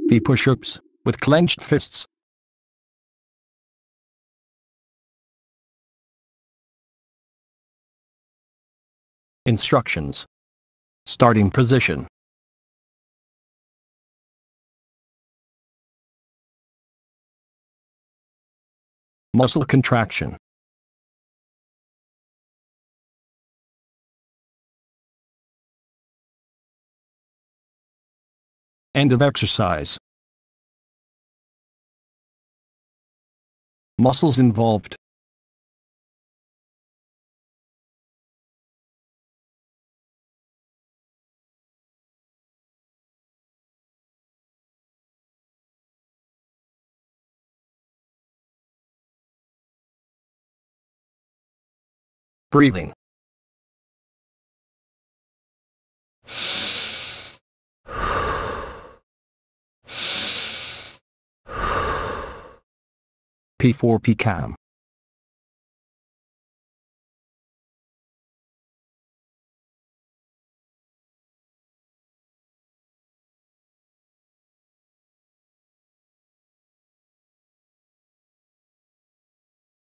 P push-ups with clenched fists. Instructions. Starting position. Muscle contraction. End of exercise. Muscles involved. Breathing. P4 P cam.